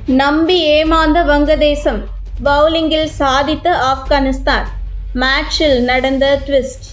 நம்பி ஏமாந்த வங்கதேசம், பவுலிங்கில் சாதித்த ஆப்கானிஸ்தான், மேட்சில் நடந்த ட்விஸ்ட்.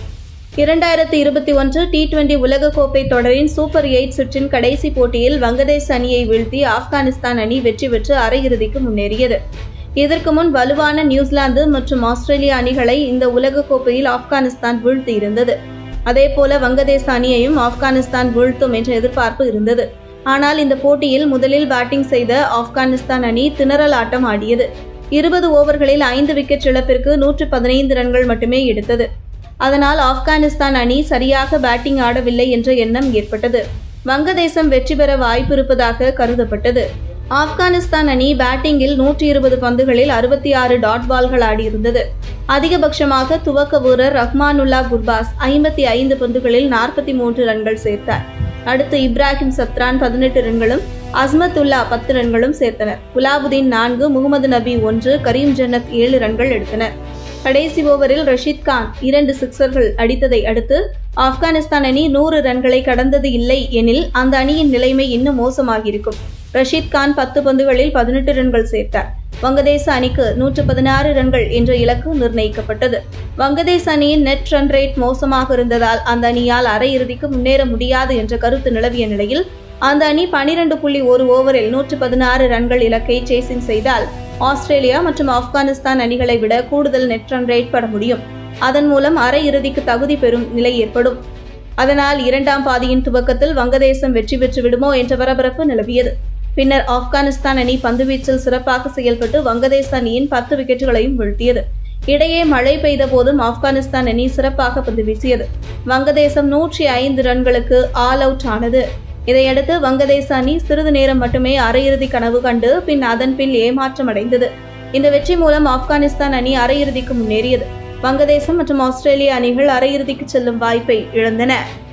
2021 T20 உலகக்கோப்பை தொடரின் சூப்பர் 8 சுற்றின் கடைசி போட்டியில் வங்கதேச அணியை வீழ்த்தி ஆப்கானிஸ்தான் அணி வெற்றி பெற்று அரையிறுதிக்கு முன்னேறியது. இதற்கு முன் வலுவான நியூசிலாந்து மற்றும் ஆஸ்திரேலியா அணிகளை இந்த உலகக்கோப்பையில் ஆப்கானிஸ்தான் வீழ்த்தியிருந்தது. அதேபோல வங்கதேச அணியையும் ஆப்கானிஸ்தான் வீழ்த்தும் என்ற எதிர்பார்ப்பு இருந்தது. ஆனால் இந்த போட்டியில் முதலில் பேட்டிங் செய்த ஆப்கானிஸ்தான் அணி திணறல் ஆட்டம் ஆடியது. 20 ஓவர்களில் 5 விக்கெட் இழப்பிற்கு 115 ரன்கள் மட்டுமே எடுத்தது. அதனால் ஆப்கானிஸ்தான் அணி சரியாக பேட்டிங் ஆடவில்லை என்ற எண்ணம் ஏற்பட்டது. வங்கதேசம் வெற்றி பெற வாய்ப்பு இருப்பதாக கருதப்பட்டது. ஆப்கானிஸ்தான் அணி பேட்டிங்கில் 120 பந்துகளில் 66 டாட் பால்கள் ஆடியிருந்தது. அதிகபட்சமாக துவக்க வீரர் ரஹ்மானுல்லா குர்பாஸ் 55 பந்துகளில் 43 ரன்கள் சேர்த்தார். அடுத்து இப்ராஹிம் சத்ரான் 18 ரன்களும், அஸ்மத்துல்லா 10 ரன்களும் சேர்த்தனர். குலாபுதீன் 4, முகமது நபி 1, கரீம் ஜன்னத் 7 ரன்கள் எடுத்தனர். கடைசி ஓவரில் ரஷீத் கான் 2 சிக்சர்கள் அடித்ததை அடுத்து ஆப்கானிஸ்தான் அணி 100 ரன்களை கடந்தது இல்லை எனில் அந்த அணியின் நிலைமை இன்னும் மோசமாகியிருக்கும். ரஷீத் கான் 10 பந்துகளில் 18 ரன்கள் சேர்த்தார். வங்கதேச அணிக்கு 116 ரன்கள் என்ற இலக்கு நிர்ணயிக்கப்பட்டது. வங்கதேச அணியின் நெட் ரன் ரேட் மோசமாக இருந்ததால் அந்த அணியால் அரையிறுதிக்கு முன்னேற முடியாது என்ற கருத்து நிலவிய நிலையில் அந்த அணி 12.1 ஓவரில் 116 ரன்கள் இலக்கை சேசிங் செய்தால் ஆஸ்திரேலியா மற்றும் ஆப்கானிஸ்தான் அணிகளை விட கூடுதல் நெட் ரன் ரேட் பெற முடியும். அதன் மூலம் அரையிறுதிக்கு தகுதி பெறும் நிலை ஏற்படும். அதனால் இரண்டாம் பாதியின் துவக்கத்தில் வங்கதேசம் வெற்றி பெற்று விடுமோ என்ற பரபரப்பு நிலவியது. பின்னர் ஆப்கானிஸ்தான் அணி பந்துவீச்சில் சிறப்பாக செயல்பட்டு வங்கதேச அணியின் 10 விக்கெட்டுகளையும் வீழ்த்தியது. இடையே மழை பெய்த போதும் ஆப்கானிஸ்தான் அணி சிறப்பாக பந்து வீசியது. வங்கதேசம் 105 ரன்களுக்கு ஆல் அவுட் ஆனது. இதையடுத்து வங்கதேச அணி சிறிது நேரம் மட்டுமே அரையிறுதி கனவு கண்டு பின் அதன் பின் ஏமாற்றம் அடைந்தது. இந்த வெற்றி மூலம் ஆப்கானிஸ்தான் அணி அரையிறுதிக்கு முன்னேறியது. வங்கதேசம் மற்றும் ஆஸ்திரேலிய அணிகள் அரையிறுதிக்கு செல்லும் வாய்ப்பை இழந்தன.